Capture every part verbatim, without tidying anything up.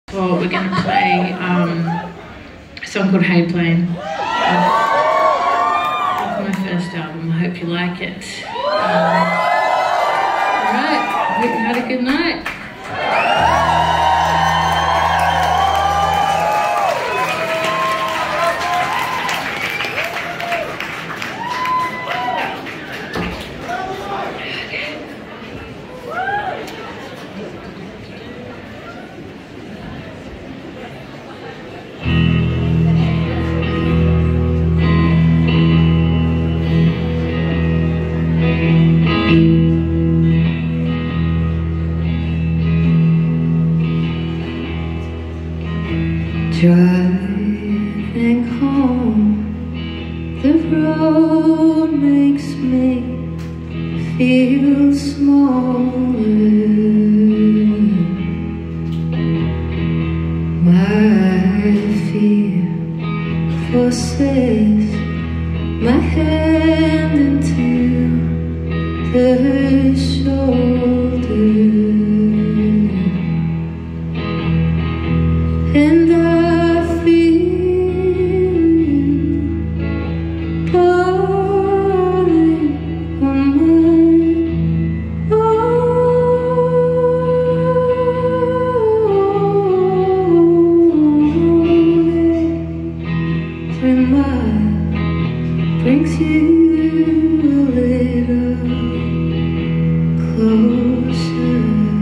Well, we're going to play um, a song called Hey Plane. It's my first album. I hope you like it. Um, Alright, I hope you had a good night. Driving home, the road makes me feel smaller. My fear forces my hand into the shoulder, and I brings you a little closer.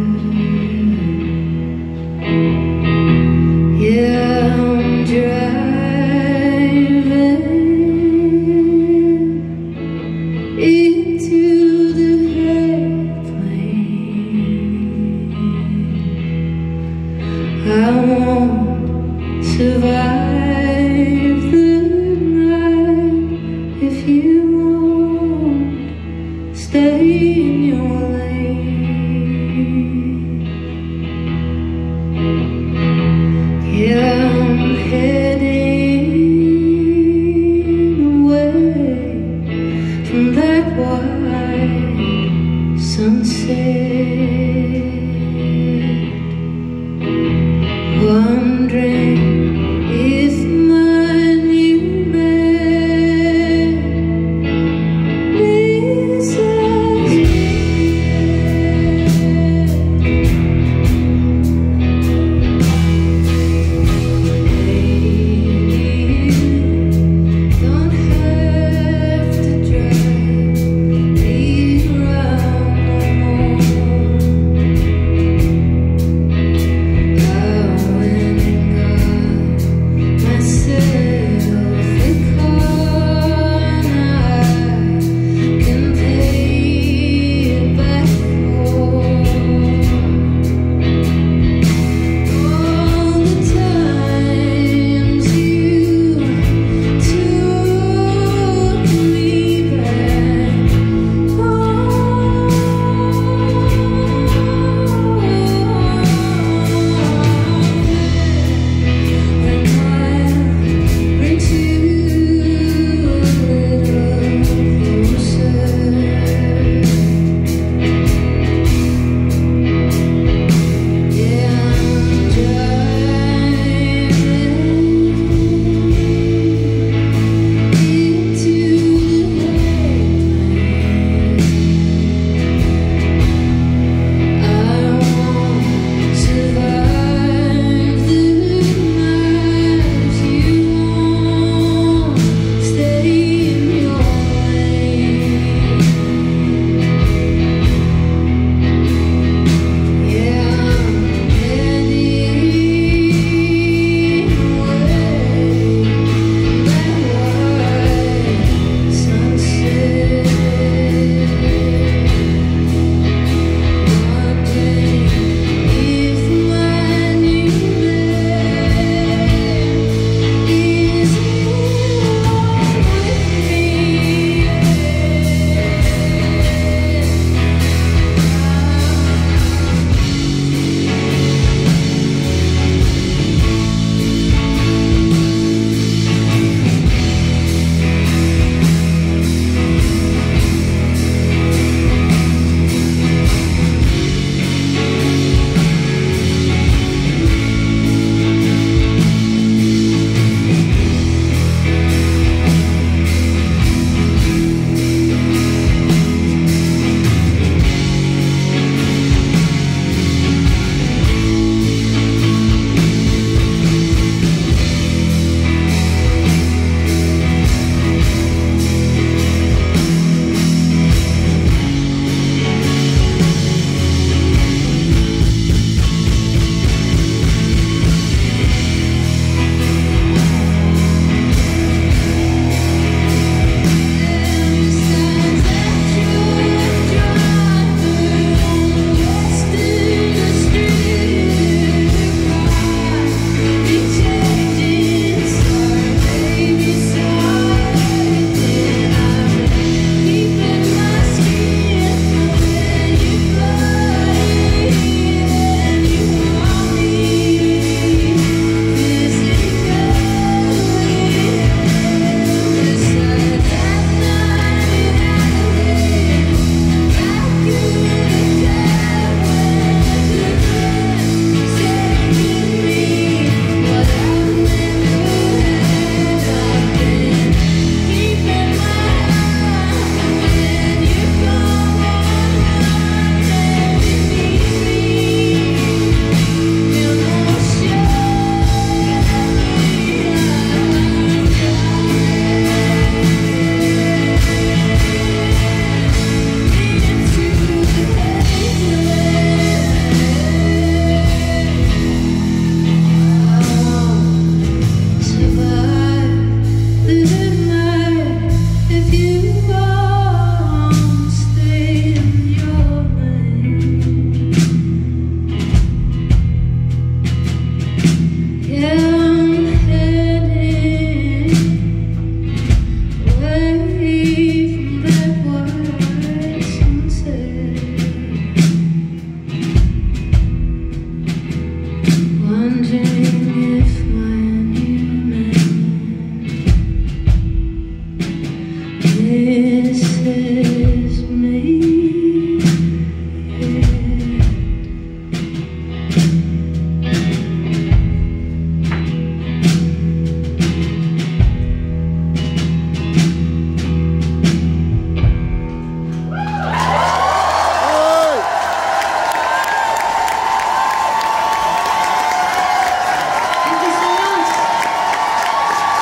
Yeah, I'm driving into the airplane. I won't survive the if you won't stay in your lane. Yeah, I'm heading away from that white sunset. One